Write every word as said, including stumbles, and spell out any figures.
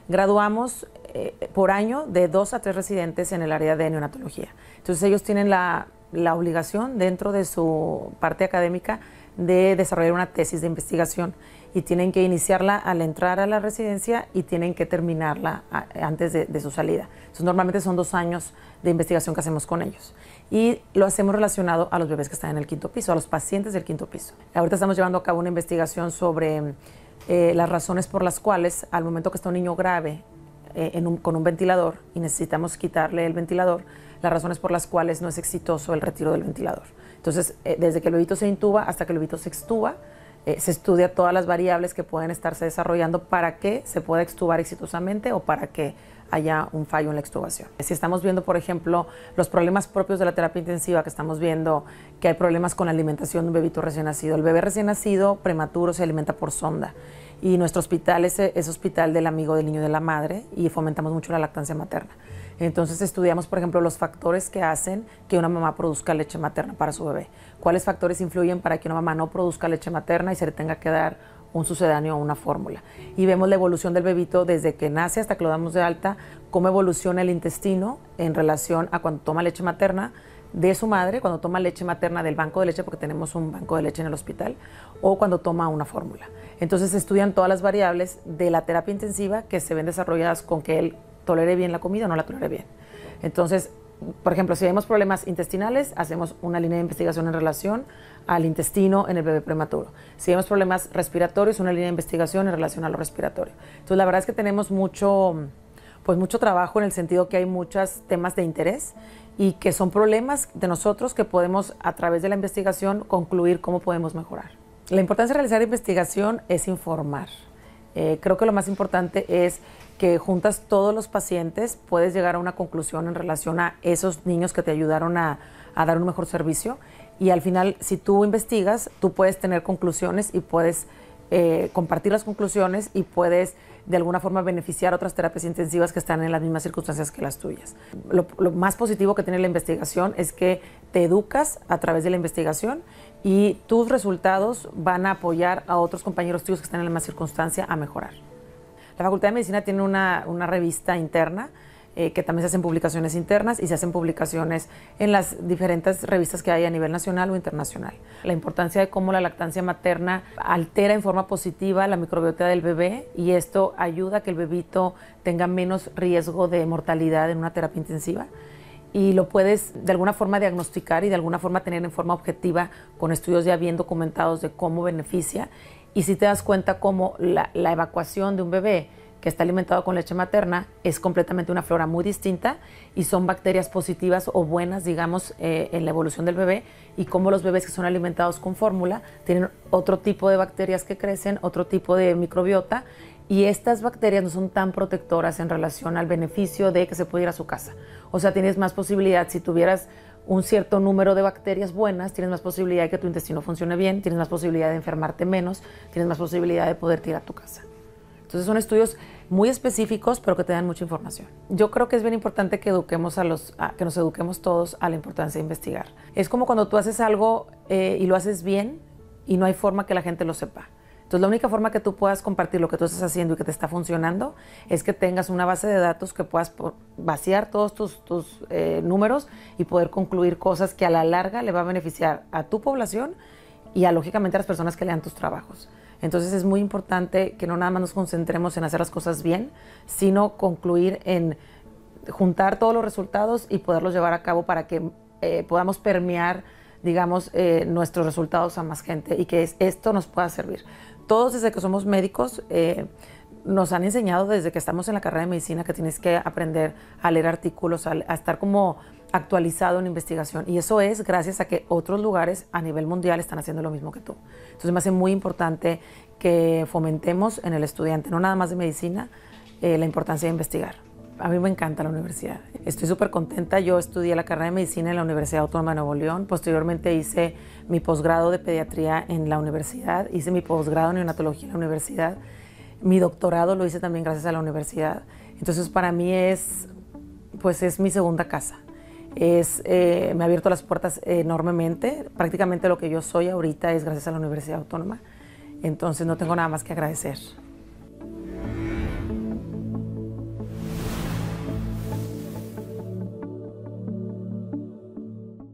graduamos eh, por año de dos a tres residentes en el área de neonatología. Entonces ellos tienen la, la obligación dentro de su parte académica de desarrollar una tesis de investigación y tienen que iniciarla al entrar a la residencia y tienen que terminarla a, antes de, de su salida. Entonces, normalmente son dos años de investigación que hacemos con ellos y lo hacemos relacionado a los bebés que están en el quinto piso, a los pacientes del quinto piso. Ahorita estamos llevando a cabo una investigación sobre eh, las razones por las cuales al momento que está un niño grave eh, en un, con un ventilador y necesitamos quitarle el ventilador, las razones por las cuales no es exitoso el retiro del ventilador. Entonces, eh, desde que el bebito se intuba hasta que el bebito se extuba, eh, se estudia todas las variables que pueden estarse desarrollando para que se pueda extubar exitosamente o para que haya un fallo en la extubación. Si estamos viendo, por ejemplo, los problemas propios de la terapia intensiva, que estamos viendo que hay problemas con la alimentación de un bebito recién nacido. El bebé recién nacido, prematuro, se alimenta por sonda. Y nuestro hospital es, es hospital del amigo del niño y de la madre y fomentamos mucho la lactancia materna. Entonces estudiamos, por ejemplo, los factores que hacen que una mamá produzca leche materna para su bebé. ¿Cuáles factores influyen para que una mamá no produzca leche materna y se le tenga que dar un sucedáneo o una fórmula? Y vemos la evolución del bebito desde que nace hasta que lo damos de alta, cómo evoluciona el intestino en relación a cuando toma leche materna de su madre, cuando toma leche materna del banco de leche, porque tenemos un banco de leche en el hospital, o cuando toma una fórmula. Entonces estudian todas las variables de la terapia intensiva que se ven desarrolladas con que él tolere bien la comida o no la tolere bien. Entonces, por ejemplo, si vemos problemas intestinales, hacemos una línea de investigación en relación al intestino en el bebé prematuro. Si vemos problemas respiratorios, una línea de investigación en relación a lo respiratorio. Entonces, la verdad es que tenemos mucho, pues, mucho trabajo en el sentido que hay muchos temas de interés y que son problemas de nosotros que podemos, a través de la investigación, concluir cómo podemos mejorar. La importancia de realizar investigación es informar. Eh, creo que lo más importante es que juntas todos los pacientes, puedes llegar a una conclusión en relación a esos niños que te ayudaron a, a dar un mejor servicio. Y al final, si tú investigas, tú puedes tener conclusiones y puedes eh, compartir las conclusiones y puedes de alguna forma beneficiar a otras terapias intensivas que están en las mismas circunstancias que las tuyas. Lo, lo más positivo que tiene la investigación es que te educas a través de la investigación y tus resultados van a apoyar a otros compañeros tuyos que están en la misma circunstancia a mejorar. La Facultad de Medicina tiene una, una revista interna eh, que también se hacen publicaciones internas y se hacen publicaciones en las diferentes revistas que hay a nivel nacional o internacional. La importancia de cómo la lactancia materna altera en forma positiva la microbiota del bebé y esto ayuda a que el bebito tenga menos riesgo de mortalidad en una terapia intensiva. Y lo puedes de alguna forma diagnosticar y de alguna forma tener en forma objetiva con estudios ya bien documentados de cómo beneficia. Y si te das cuenta cómo la, la evacuación de un bebé que está alimentado con leche materna es completamente una flora muy distinta y son bacterias positivas o buenas, digamos, eh, en la evolución del bebé y cómo los bebés que son alimentados con fórmula tienen otro tipo de bacterias que crecen, otro tipo de microbiota y estas bacterias no son tan protectoras en relación al beneficio de que se puede ir a su casa. O sea, tienes más posibilidad, si tuvieras un cierto número de bacterias buenas, tienes más posibilidad de que tu intestino funcione bien, tienes más posibilidad de enfermarte menos, tienes más posibilidad de poder ir a tu casa. Entonces son estudios muy específicos, pero que te dan mucha información. Yo creo que es bien importante que eduquemos a los, a, que nos eduquemos todos a la importancia de investigar. Es como cuando tú haces algo eh, y lo haces bien y no hay forma que la gente lo sepa. Entonces la única forma que tú puedas compartir lo que tú estás haciendo y que te está funcionando es que tengas una base de datos que puedas vaciar todos tus, tus eh, números y poder concluir cosas que a la larga le va a beneficiar a tu población y a, lógicamente, a las personas que lean tus trabajos. Entonces es muy importante que no nada más nos concentremos en hacer las cosas bien, sino concluir en juntar todos los resultados y poderlos llevar a cabo para que eh, podamos permear, digamos, eh, nuestros resultados a más gente y que es, esto nos pueda servir. Todos desde que somos médicos eh, nos han enseñado desde que estamos en la carrera de medicina que tienes que aprender a leer artículos, a, a estar como actualizado en investigación y eso es gracias a que otros lugares a nivel mundial están haciendo lo mismo que tú. Entonces me hace muy importante que fomentemos en el estudiante, no nada más de medicina, eh, la importancia de investigar. A mí me encanta la universidad. Estoy súper contenta. Yo estudié la carrera de medicina en la Universidad Autónoma de Nuevo León. Posteriormente hice mi posgrado de pediatría en la universidad. Hice mi posgrado en neonatología en la universidad. Mi doctorado lo hice también gracias a la universidad. Entonces para mí es, pues es mi segunda casa. Es, eh, me ha abierto las puertas enormemente. Prácticamente lo que yo soy ahorita es gracias a la Universidad Autónoma. Entonces no tengo nada más que agradecer.